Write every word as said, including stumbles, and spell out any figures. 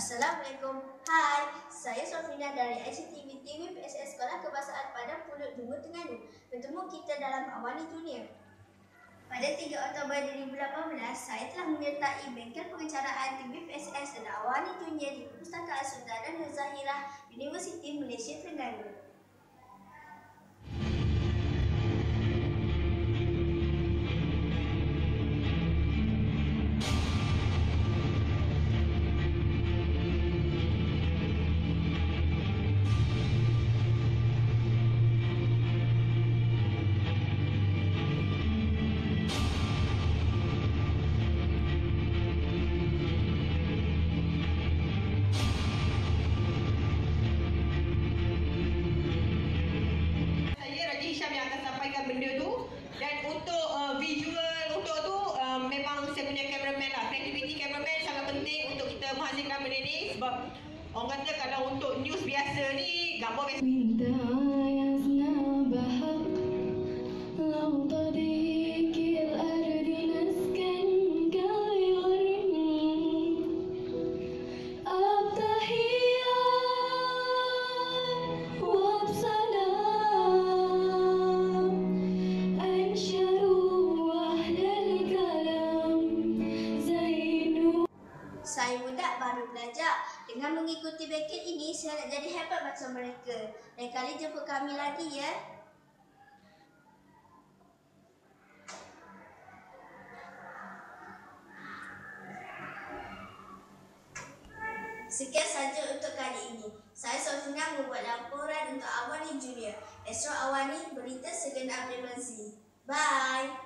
Assalamualaikum. Hai, saya Sofina dari I C T V T V P S S Sekolah Kebahasaan Padang Pulut dua Terengganu. Bertemu kita dalam Awani Junior. Pada tiga Oktober dua ribu lapan belas, saya telah menyertai bengkel pengecaraan T V P S S dan Awani Junior di Perpustakaan Sultan Nurhazirah, Universiti Malaysia Terengganu. Benda tu, dan untuk uh, visual untuk tu uh, memang saya punya cameraman lah. Creativity cameraman sangat penting untuk kita menghasilkan benda ni, sebab orang kata kalau untuk news biasa ni gambar biasa. Saya budak baru belajar. Dengan mengikuti bengkel ini, saya nak jadi hebat macam mereka. Lain kali jumpa kami lagi ya. Sekian saja untuk kali ini. Saya Sofina membuat laporan untuk Awani Junior. Astro Awani, berita segenap dimensi. Bye.